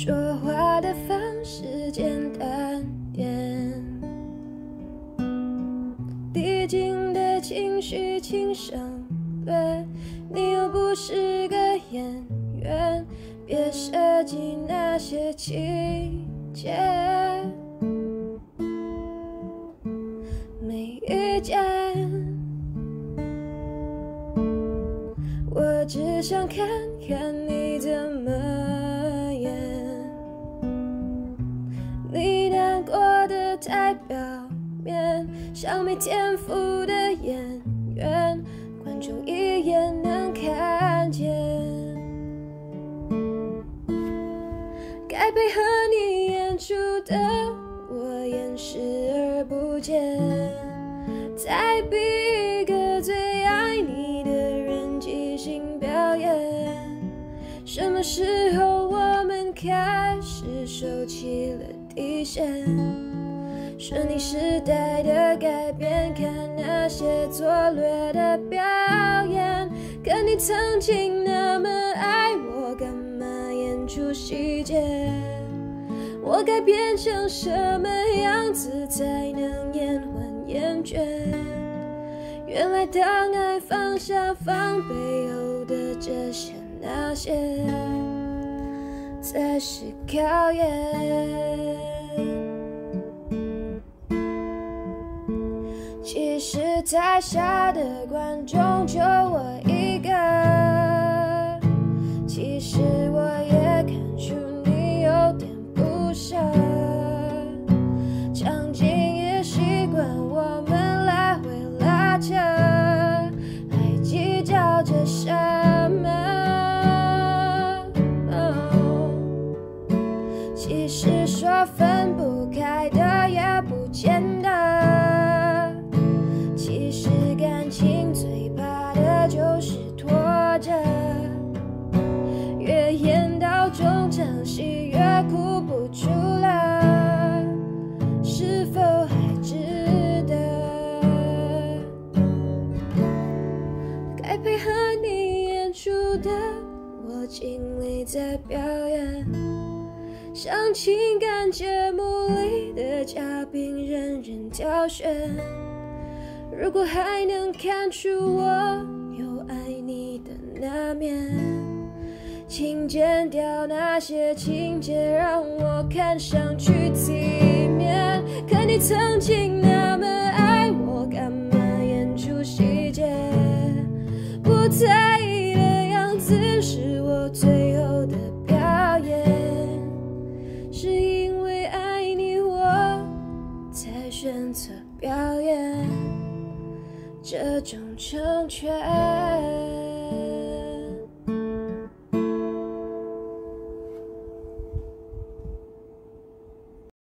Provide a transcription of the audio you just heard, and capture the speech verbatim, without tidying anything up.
说话的方式简单点，递进的情绪轻省略，你又不是个演员，别设计那些情节。没遇见，我只想看看你怎么演。你难过的太表面，像没天赋的演员，观众一眼能看见。该配合你演出的，我掩视而不见。再逼一个最爱你的人即兴表演。什么时候我们开始收起了底线？顺应时代的改变，看那些拙劣的表演。可你曾经那么爱我，干嘛演出细节？我该变成什么样子才能延缓厌倦？原来当爱放下防备后的这些那些，才是考验。其实台下的观众就我一个，其实我也看出你有点不舍，场景也习惯我们来回拉扯，还计较着什么？ oh, 其实说分不开的也不见得，其实感情最怕的就是拖着，越演到中场戏越哭不出了，是否还值得？该配合你演出的，我尽力在表演，像情感节目里的嘉宾任人挑选。如果还能看出我有爱你的那面，请剪掉那些情节，让我看上去体面。可你曾经那么爱我，干嘛演出细节？不在意的样子是我最后的表演，是因为爱你我才选择表演这种成全。